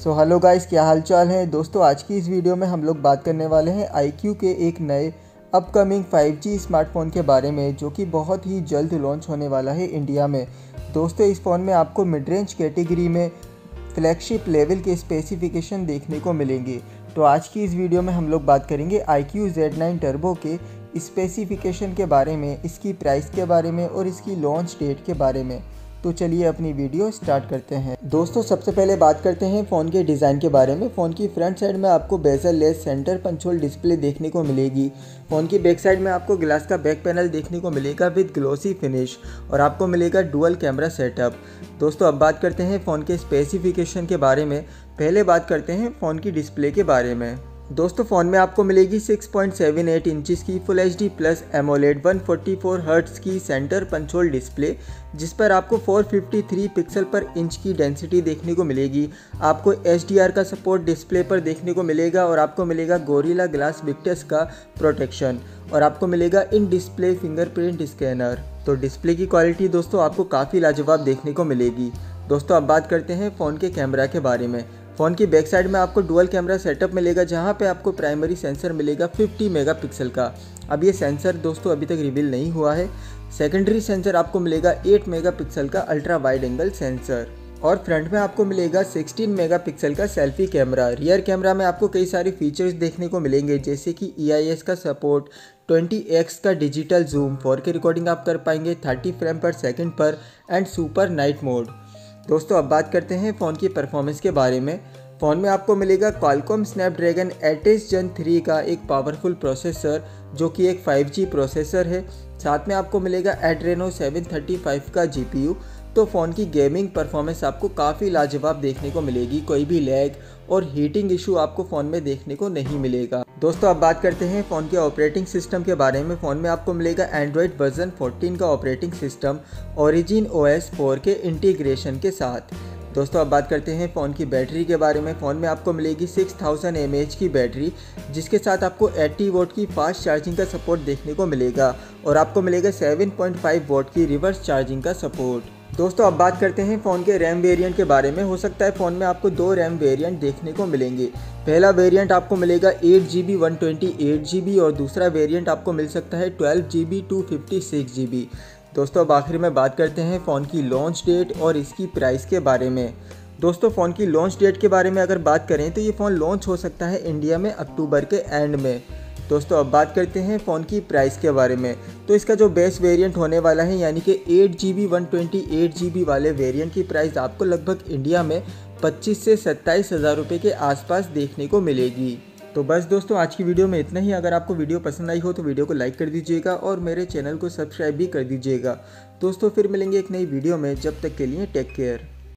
Hello guys, क्या हाल चाल है दोस्तों। आज की इस वीडियो में हम लोग बात करने वाले हैं iQOO के एक नए अपकमिंग 5G स्मार्टफोन के बारे में, जो कि बहुत ही जल्द लॉन्च होने वाला है इंडिया में। दोस्तों, इस फ़ोन में आपको मिड रेंज कैटेगरी में फ्लैगशिप लेवल के स्पेसिफिकेशन देखने को मिलेंगे। तो आज की इस वीडियो में हम लोग बात करेंगे iQOO Z9 टर्बो के स्पेसिफिकेशन के बारे में, इसकी प्राइस के बारे में और इसकी लॉन्च डेट के बारे में। तो चलिए अपनी वीडियो स्टार्ट करते हैं। दोस्तों, सबसे पहले बात करते हैं फ़ोन के डिज़ाइन के बारे में। फ़ोन की फ्रंट साइड में आपको bezel less centre punch hole display देखने को मिलेगी। फ़ोन की बैक साइड में आपको ग्लास का बैक पैनल देखने को मिलेगा विद ग्लोसी फिनिश, और आपको मिलेगा डुअल कैमरा सेटअप। दोस्तों, अब बात करते हैं फ़ोन के स्पेसिफिकेशन के बारे में। पहले बात करते हैं फ़ोन की डिस्प्ले के बारे में। दोस्तों, फ़ोन में आपको मिलेगी 6.78 इंचज़ की full HD plus AMOLED 144 hertz की सेंटर पंच होल डिस्प्ले, जिस पर आपको 453 पिक्सल पर इंच की डेंसिटी देखने को मिलेगी। आपको HDR का सपोर्ट डिस्प्ले पर देखने को मिलेगा, और आपको मिलेगा गोरिल्ला ग्लास विक्टस का प्रोटेक्शन, और आपको मिलेगा इन डिस्प्ले फिंगरप्रिंट स्कैनर। तो डिस्प्ले की क्वालिटी दोस्तों आपको काफ़ी लाजवाब देखने को मिलेगी। दोस्तों, अब बात करते हैं फ़ोन के कैमरा के बारे में। फ़ोन की बैक साइड में आपको डुअल कैमरा सेटअप मिलेगा, जहां पे आपको प्राइमरी सेंसर मिलेगा 50 मेगापिक्सल का। अब ये सेंसर दोस्तों अभी तक रिवील नहीं हुआ है। सेकेंडरी सेंसर आपको मिलेगा 8 मेगापिक्सल का अल्ट्रा वाइड एंगल सेंसर, और फ्रंट में आपको मिलेगा 16 मेगापिक्सल का सेल्फी कैमरा। रियर कैमरा में आपको कई सारे फीचर्स देखने को मिलेंगे, जैसे कि EIS का सपोर्ट, 20x का डिजिटल जूम, 4K रिकॉर्डिंग आप कर पाएंगे 30 फ्रेम पर सेकेंड पर, एंड सुपर नाइट मोड। दोस्तों, अब बात करते हैं फ़ोन की परफॉर्मेंस के बारे में। फ़ोन में आपको मिलेगा क्वालकॉम स्नैपड्रैगन 8s Gen 3 का एक पावरफुल प्रोसेसर, जो कि एक 5G प्रोसेसर है। साथ में आपको मिलेगा एड्रेनो 735 का GPU। तो फ़ोन की गेमिंग परफॉर्मेंस आपको काफ़ी लाजवाब देखने को मिलेगी। कोई भी लैग और हीटिंग इशू आपको फ़ोन में देखने को नहीं मिलेगा। दोस्तों, अब बात करते हैं फ़ोन के ऑपरेटिंग सिस्टम के बारे में। फ़ोन में आपको मिलेगा एंड्रॉयड वर्जन 14 का ऑपरेटिंग सिस्टम ओरिजिन OS 4 के इंटीग्रेशन के साथ। दोस्तों, अब बात करते हैं फ़ोन की बैटरी के बारे में। फ़ोन में आपको मिलेगी 6000 mAh की बैटरी, जिसके साथ आपको 80 वोट की फास्ट चार्जिंग का सपोर्ट देखने को मिलेगा, और आपको मिलेगा 7.5 वोट की रिवर्स चार्जिंग का सपोर्ट। दोस्तों, अब बात करते हैं फ़ोन के रैम वेरिएंट के बारे में। हो सकता है फ़ोन में आपको 2 रैम वेरिएंट देखने को मिलेंगे। पहला वेरिएंट आपको मिलेगा 8GB 128GB, और दूसरा वेरिएंट आपको मिल सकता है 12GB 256GB। दोस्तों, अब आखिर में बात करते हैं फ़ोन की लॉन्च डेट और इसकी प्राइस के बारे में। दोस्तों, फ़ोन की लॉन्च डेट के बारे में अगर बात करें तो ये फ़ोन लॉन्च हो सकता है इंडिया में अक्टूबर के एंड में। दोस्तों, अब बात करते हैं फ़ोन की प्राइस के बारे में। तो इसका जो बेस वेरिएंट होने वाला है, यानी कि 8GB 128GB वाले वेरिएंट की प्राइस आपको लगभग इंडिया में 25 से 27 हज़ार रुपये के आसपास देखने को मिलेगी। तो बस दोस्तों, आज की वीडियो में इतना ही। अगर आपको वीडियो पसंद आई हो तो वीडियो को लाइक कर दीजिएगा, और मेरे चैनल को सब्सक्राइब भी कर दीजिएगा। दोस्तों, फिर मिलेंगे एक नई वीडियो में। जब तक के लिए टेक केयर।